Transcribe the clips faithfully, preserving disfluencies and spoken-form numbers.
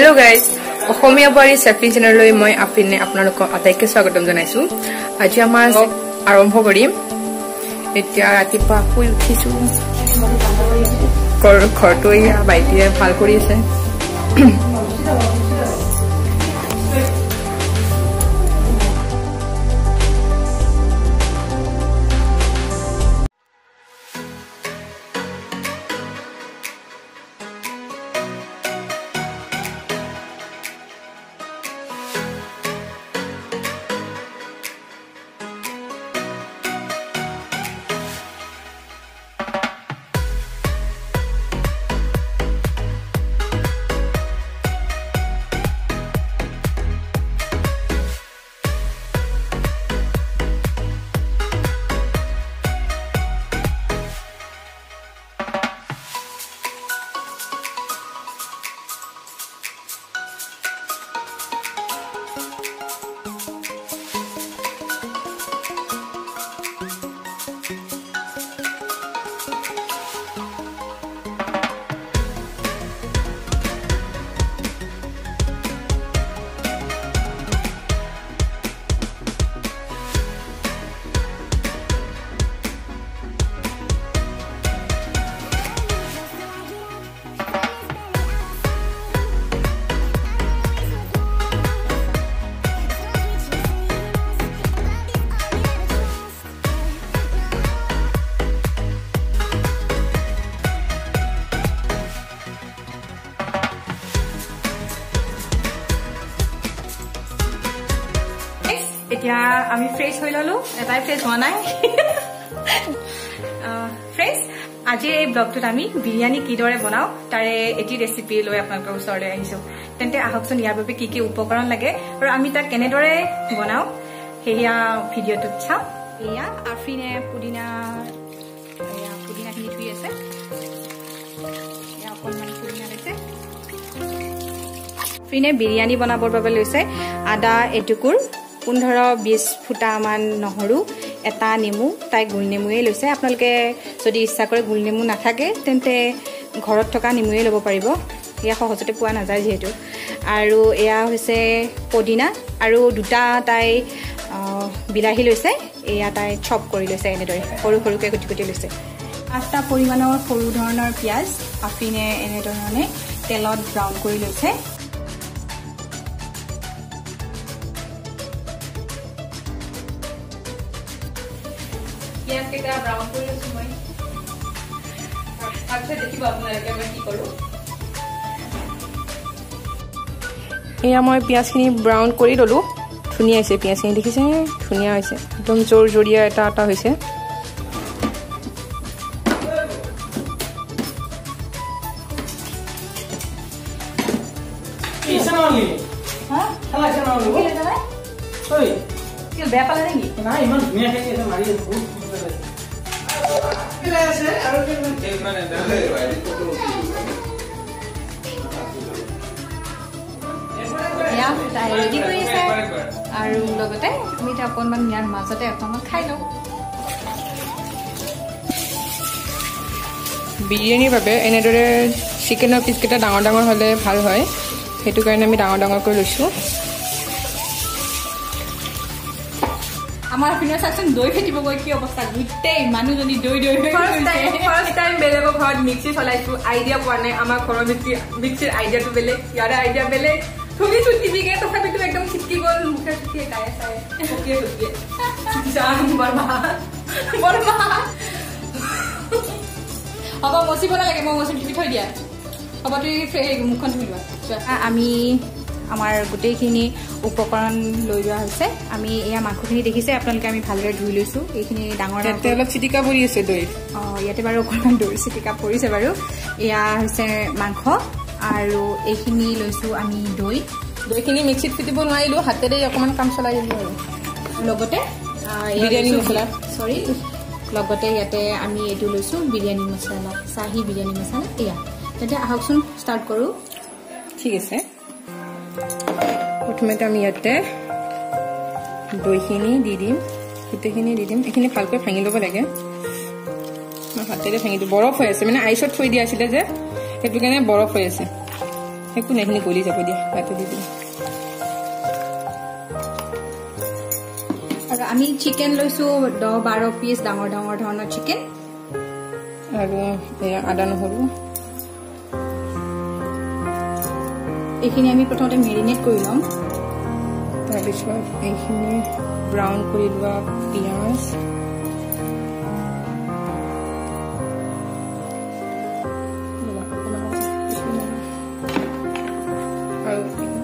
Hello guys, অসমীয়া বাৰী চেফি চেনেললৈ মই আপিনে আপোনালোকক আটাইকে স্বাগতম জনাইছো। আজি আমাৰ আৰম্ভ কৰিম। এতিয়া ৰাতিপুৱা শুই উঠিছো। ঘৰটো বাইটিয়ে ভাল কৰি আছে। এতিয়া আমি ফ্ৰেছ হৈ ললো এটাই ফ্ৰেছ হোৱা নাই ফ্ৰেছ আজি এই ব্লগটোত আমি বিৰিয়ানী কিদৰে বনাও তাৰে এটি ৰেচিপি লৈ আপোনালোকৰ ওচৰলৈ আহিছো তেন্তে আহকচোন ইয়াৰ বাবে কি কি উপকৰণ লাগে আৰু আমি তাক কেনেদৰে বনাও সেয়া ভিডিঅ'টোত চাওঁ এয়া আফ্ৰিনে পুদিনা এয়া পুদিনাখিনি ধুই আছে এয়া অকণমান পুদিনা লৈছে আফ্ৰিনে বিৰিয়ানী বনাবৰ বাবে লৈছে আদা এটুকুৰ পোন্ধৰ বিশ ফুটামান নহৰু এটা নেমু তাই গোল নেমুৱে লৈছে আপোনালোকে যদি ইচ্ছা কৰে গোল নেমু নাথাকে তেন্তে ঘৰত থকা নেমুৱে ল'ব পাৰিব এয়া সহজতে পোৱা নাযায় যিহেতু আৰু এয়া হৈছে পদিনা আৰু দুটা তাই বিলাহী লৈছে এয়া তাই চপ কৰি লৈছে এনেদৰে সৰু সৰুকৈ কুটি কুটি লৈছে আঠটা পৰিমাণৰ সৰু ধৰণৰ পিঁয়াজ আফ্ৰিনে এনেধৰণে তেলত ব্ৰাউন কৰি লৈছে পিঁয়াজ কেইটা ব্ৰাউন কৰি লৈছো মই তাৰপিছত দেখিব আপোনালোকে মই কি কৰোঁ এয়া মই পিঁয়াজখিনি ব্ৰাউন কৰি ল'লোঁ ধুনীয়া হৈছে পিঁয়াজখিনি দেখিছে ধুনীয়া হৈছে একদম জোৰ জৰীয়া এটা এটা হৈছে বেয়া পালে নেকি নাই ইমান ধুনীয়া খাইছে মাৰি আৰু লগতে আমি এতিয়া অকণমান ইয়াৰ মাজতে অকণমান খাই লওঁ বিৰিয়ানীৰ বাবে এনেদৰে চিকেনৰ পিচকেইটা ডাঙৰ ডাঙৰ হ'লে ভাল হয় সেইটো কাৰণে আমি ডাঙৰ ডাঙৰকৈ লৈছোঁ আমাৰ পিনে চাচোন দৈ ফেটিব গৈ কি অৱস্থা গোটেই মানুহজনী দৈ দৈ ফাৰ্ষ্ট টাইম বেলেগৰ ঘৰত মিক্সি চলাইছো আইডিয়া পোৱা নাই আমাৰ ঘৰৰ মিক্সি মিক্সিৰ আইডিয়াটো বেলেগ ইয়াৰে আইডিয়া বেলেগ থুলিছো টিভিকে তথাপিতো একদম চিটকি গ'ল মুখে চুটিয়ে গায়ে চায়ে চকিয়ে চকিয়ে জান বৰমা বৰমা হ'ব মচিব নালাগে মই মচি টিপি থৈ দিয়া হ'ব তুমি মুখখন ধুই লোৱা আমি আমাৰ গোটেইখিনি উপকৰণ লৈ লোৱা হৈছে আমি এয়া মাংসখিনি দেখিছে আপোনালোকে আমি ভালদৰে ধুই লৈছোঁ এইখিনি ডাঙৰ অলপ চিটিকা পৰি আছে দৈ অঁ ইয়াতে বাৰু অকণমান দৈ চিটিকা পৰিছে বাৰু এয়া হৈছে মাংস আৰু এইখিনি লৈছোঁ আমি দৈ দৈখিনি মিক্সিত ফিটিব নোৱাৰিলোঁ হাতেৰে অকণমান কাম চলাই দিলোঁ আৰু লগতে বিৰিয়ানী মছলা চৰি লগতে ইয়াতে আমি এইটো লৈছোঁ বিৰিয়ানী মছলা চাহী বিৰিয়ানী মছলা এয়া তেন্তে আহকচোন ষ্টাৰ্ট কৰোঁ ঠিক আছে প্ৰথমতে আমি ইয়াতে দৈখিনি দি দিম গোটেইখিনি দি দিম এইখিনি ভালকৈ ভাঙি ল'ব লাগে মই হাতেৰে ভাঙি দিওঁ বৰফ হৈ আছে মানে আইচত থৈ দিয়া আছিলে যে সেইটো কাৰণে বৰফ হৈ আছে একো নাইখিনি গলি যাব দিয়া তাতে দি দিম আৰু আমি চিকেন লৈছো দহ বাৰ পিস ডাঙৰ ডাঙৰ ধৰণৰ চিকেন আৰু এয়া আদা নহৰু এইখিনি আমি প্ৰথমতে মেৰিনেট কৰি লম তাৰপিছত এইখিনি ব্ৰাউন কৰি লোৱা পিঁয়াজ আৰু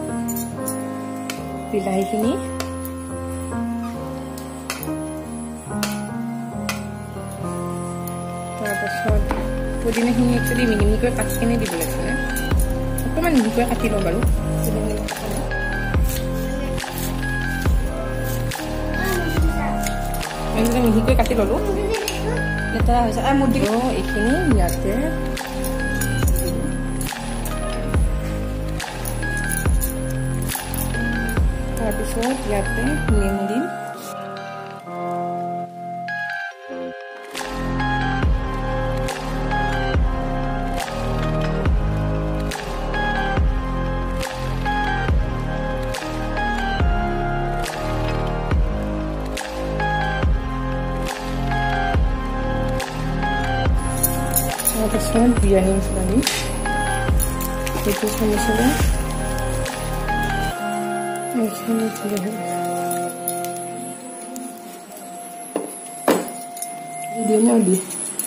বিলাহীখিনি তাৰপাছত পুদিনাখিনি একচুৱেলি মিহি মিহিকৈ কাটি কিনে দিব লাগিছিলে অকণমান মিহিকৈ কাটি লওঁ বাৰু মিহিকৈ কাটি ললোঁ লেতেৰা হৈছে আৰু মোৰ দিব এইখিনি ইয়াতে তাৰপিছত ইয়াতে নেমু দিম তাৰপিছত বিৰিয়ানী মছলা দিম সেইটো মছলা এইখিনি দিম আৰু দি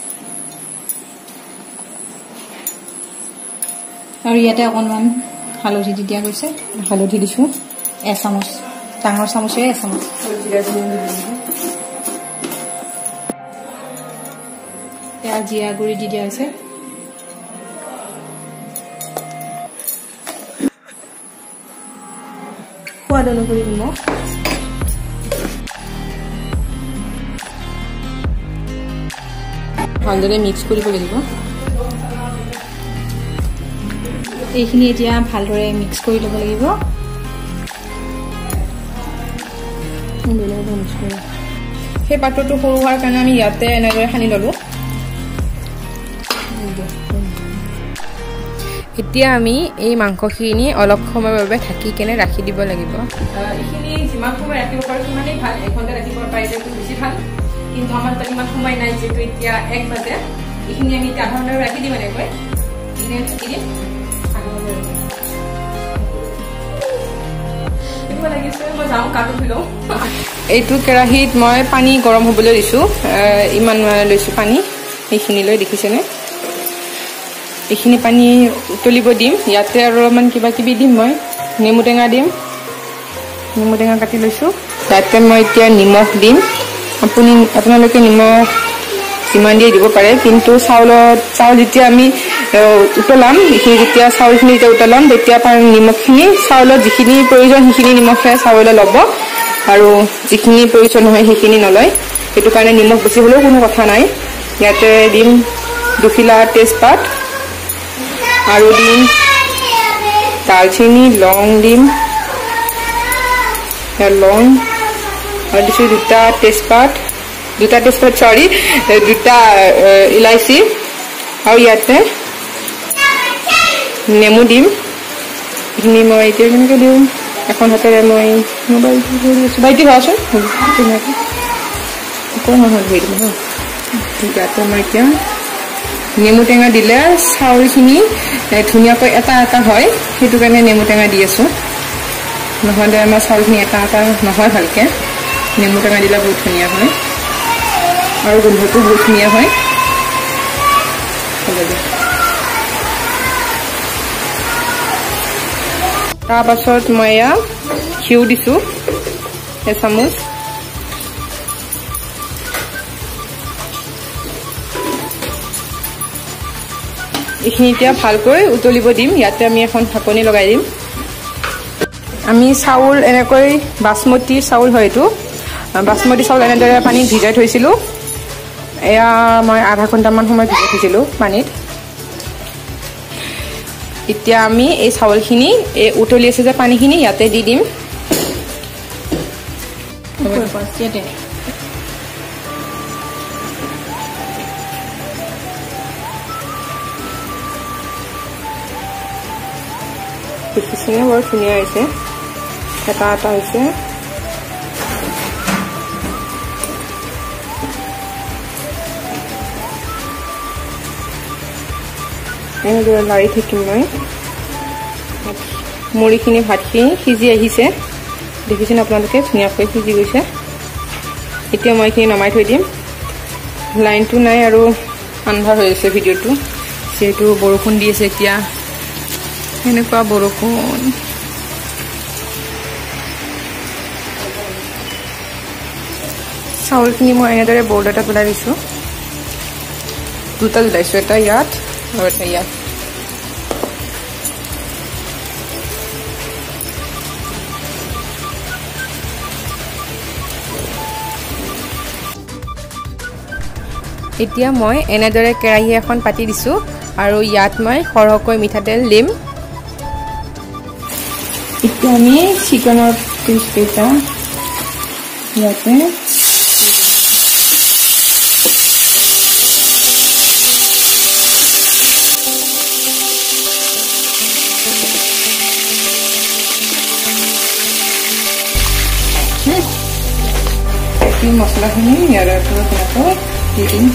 আৰু ইয়াতে অকণমান হালধি দি দিয়া গৈছে হালধি দিছোঁ এচামুচ ডাঙৰ চামুচেৰে এচামুচ এয়া জিৰা গুড়ি দি দিয়া হৈছে সোৱাদ অনুসৰি নিমখ ভালদৰে মিক্স কৰিব লাগিব এইখিনি এতিয়া ভালদৰে মিক্স কৰি ল'ব লাগিব সেই পাত্ৰটো সৰু হোৱাৰ কাৰণে আমি ইয়াতে এনেদৰে সানি ল'লোঁ এতিয়া আমি এই মাংসখিনি অলপ সময়ৰ বাবে ঢাকি কেনে ৰাখি দিব লাগিব এইখিনি যিমান সময় ৰাখিব পাৰোঁ সিমানেই ভাল এঘণ্টা ৰাখিব পাৰিলে বেছি ভাল কিন্তু আমাৰ তাত ইমান সময় নাই যিহেতু এতিয়া এক বাজে এইখিনি আমি এতিয়া আধা ঘণ্টা ৰাখি দিম এনেকৈ এনে ঢাকি দিম এইটো কেৰাহীত মই পানী গৰম হ'বলৈ দিছোঁ ইমান লৈছোঁ পানী এইখিনিলৈ দেখিছেনে এইখিনি পানী উতলিব দিম ইয়াতে আৰু অলপমান কিবা কিবি দিম মই নেমু টেঙা দিম নেমু টেঙা কাটি লৈছোঁ ইয়াতে মই এতিয়া নিমখ দিম আপুনি আপোনালোকে নিমখ যিমান দিয়ে দিব পাৰে কিন্তু চাউলত চাউল যেতিয়া আমি উতলাম এইখিনি যেতিয়া চাউলখিনি যেতিয়া উতলাম তেতিয়া নিমখখিনি চাউলত যিখিনি প্ৰয়োজন সেইখিনি নিমখে চাউলে ল'ব আৰু যিখিনি প্ৰয়োজন নহয় সেইখিনি নলয় সেইটো কাৰণে নিমখ বেছি হ'লেও কোনো কথা নাই ইয়াতে দিম দুখিলা তেজপাত আৰু দিম দালচেনি লং দিম লং আৰু দিছোঁ দুটা তেজপাত দুটা তেজপাত চৰি দুটা ইলাচি আৰু ইয়াতে নেমু দিম এইখিনি মই এতিয়া কেনেকৈ দিওঁ এখন হাতেৰে মই মোবাইলটো ধৰি আছোঁ ভাইটি ভাবচোন ধুনীয়াকৈ অকণ নহয় ধৰি দিম হা ইয়াতে মই এতিয়া নেমু টেঙা দিলে চাউলখিনি ধুনীয়াকৈ এটা এটা হয় সেইটো কাৰণে নেমু টেঙা দি আছোঁ নহ'লে আমাৰ চাউলখিনি এটা এটা নহয় ভালকৈ নেমু টেঙা দিলে বহুত ধুনীয়া হয় আৰু গোন্ধটো বহুত ধুনীয়া হয় হ'ব দিয়া তাৰপাছত মই এয়া ঘিউ দিছোঁ এচামুচ এইখিনি এতিয়া ভালকৈ উতলিব দিম ইয়াতে আমি এখন ঢাকনি লগাই দিম আমি চাউল এনেকৈ বাসমতি চাউল হয় এইটো বাসমতি চাউল এনেদৰে পানীত ভিজাই থৈছিলোঁ এয়া মই আধা ঘণ্টামান সময় ভিজাই থৈছিলোঁ পানীত এতিয়া আমি এই চাউলখিনি এই উতলি আছে যে পানীখিনি ইয়াতে দি দিম দেখিছেনে বৰ ধুনীয়া হৈছে এটা এটা হৈছে এনেদৰে লাৰি থাকিম মই মুড়িখিনি ভাতখিনি সিজি আহিছে দেখিছেনে আপোনালোকে ধুনীয়াকৈ সিজি গৈছে এতিয়া মই এইখিনি নমাই থৈ দিম লাইনটো নাই আৰু আন্ধাৰ হৈ আছে ভিডিঅ'টো যেহেতু বৰষুণ দি আছে এতিয়া এনেকুৱা বৰষুণ চাউলখিনি মই এনেদৰে বৰ্ড এটাত ওলাই দিছোঁ দুটা ওলাইছোঁ এটা ইয়াত আৰু এটা ইয়াত এতিয়া মই এনেদৰে কেৰাহী এখন পাতি দিছোঁ আৰু ইয়াত মই সৰহকৈ মিঠাতেল দিম এতিয়া আমি চিকেনৰ পিচ কেইটা ইয়াতে মছলাখিনি ইয়াৰ ওপৰত এনেকৈ দি দিম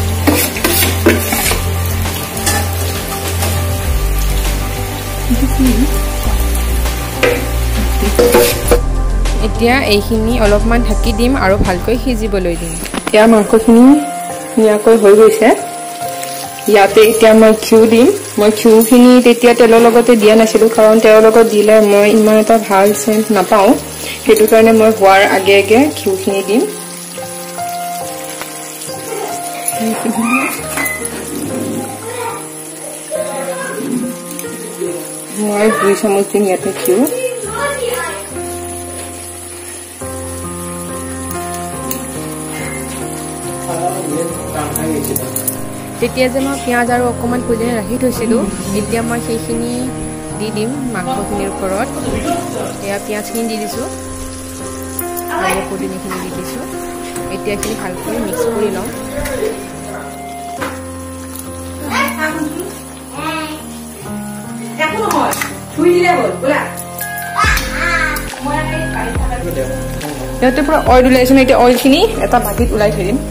এতিয়া এইখিনি অলপমান ঢাকি দিম আৰু ভালকৈ সিজিবলৈ দিম এতিয়া মাংসখিনি ধুনীয়াকৈ হৈ গৈছে ইয়াতে এতিয়া মই ঘিউ দিম মই ঘিউখিনি তেতিয়া তেলৰ লগতে দিয়া নাছিলোঁ কাৰণ তেলৰ লগত দিলে মই ইমান এটা ভাল চেণ্ট নাপাওঁ সেইটো কাৰণে মই হোৱাৰ আগে আগে ঘিউখিনি দিম মই দুই চামুচ দিম ইয়াতে ঘিউ তেতিয়া যে মই পিঁয়াজ আৰু অকণমান পুদিনা ৰাখি থৈছিলোঁ এতিয়া মই সেইখিনি দি দিম মাংসখিনিৰ ওপৰত এয়া পিঁয়াজখিনি দি দিছোঁ আৰু পুদিনাখিনি দি দিছোঁ এতিয়া এইখিনি ভালকৈ মিক্স কৰি লওঁ ইয়াতে পুৰা অইল ওলাইছে ন এতিয়া অইলখিনি এটা বাতিত ওলাই থৈ দিম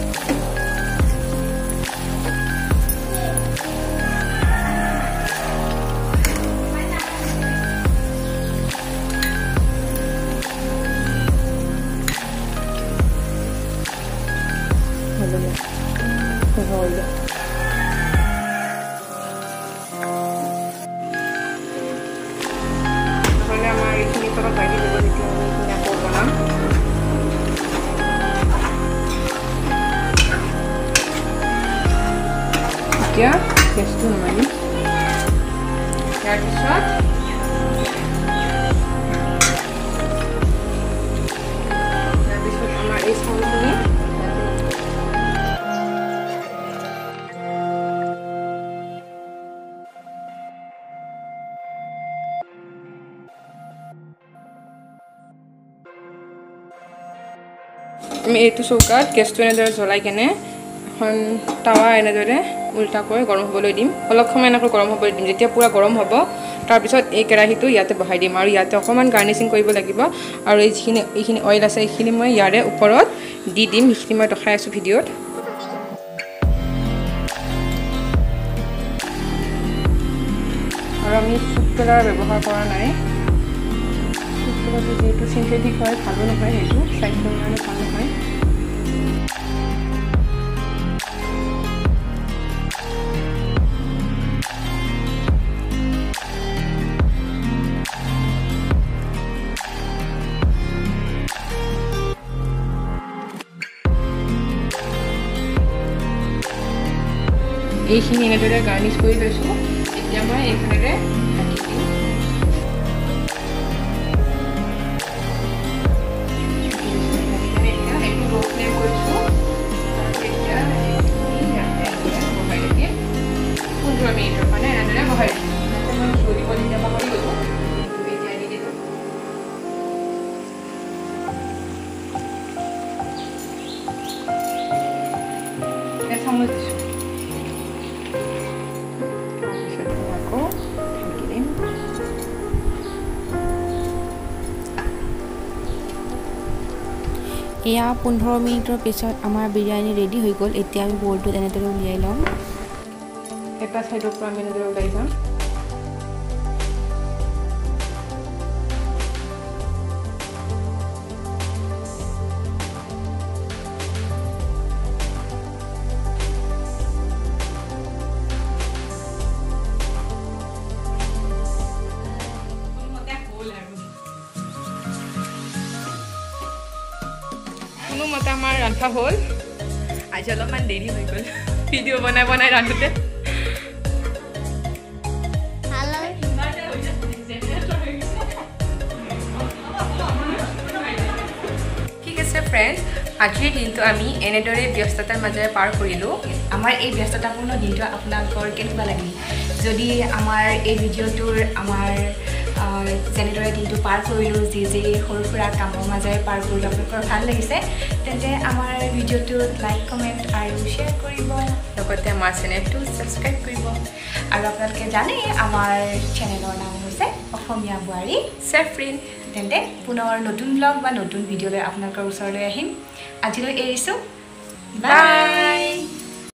এতিয়া গেছটো নমাই তাৰপিছত তাৰপিছত আমাৰ এই চাউলখিনি আমি এইটো চৌকাত গেছটো এনেদৰে জ্বলাই কেনে এখন টাৱা এনেদৰে উল্টাকৈ গৰম হ'বলৈ দিম অলপ সময় এনেকৈ গৰম হ'বলৈ দিম যেতিয়া পুৰা গৰম হ'ব তাৰপিছত এই কেৰাহীটো ইয়াতে বহাই দিম আৰু ইয়াতে অকণমান গাৰ্নিচিং কৰিব লাগিব আৰু এই যিখিনি এইখিনি অইল আছে এইখিনি মই ইয়াৰে ওপৰত দি দিম সেইখিনি মই দেখাই আছোঁ ভিডিঅ'ত আৰু আমি ফুড কালাৰ ব্যৱহাৰ কৰা নাই ফুড কালাৰটো যিহেতু চিন্থেটিক হয় ভালো নহয় সেইটো স্বাস্থ্যৰ কাৰণে ভাল নহয় এইখিনি এনেদৰে গাৰ্নিছ কৰি লৈছোঁ এতিয়া মই এইখনেৰে ঢাকি দিম এতিয়া এইটো ল' ফ্লেম কৰিছোঁ আৰু এতিয়া বহাই দিম পোন্ধৰ মিনিটৰ কাৰণে এনেদৰে বহাই দিম অকণমান চলিব তেতিয়া পাহৰি গ'লোঁ এতিয়া দি দিলোঁ এচামুচ দিছোঁ এয়া পোন্ধৰ মিনিটৰ পিছত আমাৰ বিৰিয়ানী ৰেডি হৈ গ'ল। এতিয়া আমি বলটো এনেদৰে উলিয়াই ল'ম। এটা চাইডৰ পৰা আমি এনেদৰে ওলাই যাম। কোনোমতে আমাৰ ৰান্ধা হ'ল। আজি অলপমান দেৰি হৈ গ'ল ভিডিঅ' বনাই বনাই ৰান্ধোতে। ঠিক আছে ফ্ৰেণ্ডছ, আজিৰ দিনটো আমি এনেদৰে ব্যস্ততাৰ মাজেৰে পাৰ কৰিলোঁ। আমাৰ এই ব্যস্ততাপূৰ্ণ দিনটো আপোনালোকৰ কেনেকুৱা লাগিল? যদি আমাৰ এই ভিডিঅ'টোৰ আমাৰ যেনেদৰে দিনটো পাৰ কৰিলোঁ, যি যি সৰু সুৰা কামৰ মাজেৰে পাৰ কৰিলোঁ আপোনালোকৰ ভাল লাগিছে, তেন্তে আমাৰ ভিডিঅ'টোত লাইক কমেণ্ট আৰু শ্বেয়াৰ কৰিব, লগতে আমাৰ চেনেলটো ছাবস্ক্ৰাইব কৰিব। আৰু আপোনালোকে জানে আমাৰ চেনেলৰ নাম হৈছে অসমীয়া বোৱাৰী চেফ্ৰিন। তেন্তে পুনৰ নতুন ব্লগ বা নতুন ভিডিঅ'লৈ আপোনালোকৰ ওচৰলৈ আহিম। আজিলৈ এৰিছোঁ, বাই।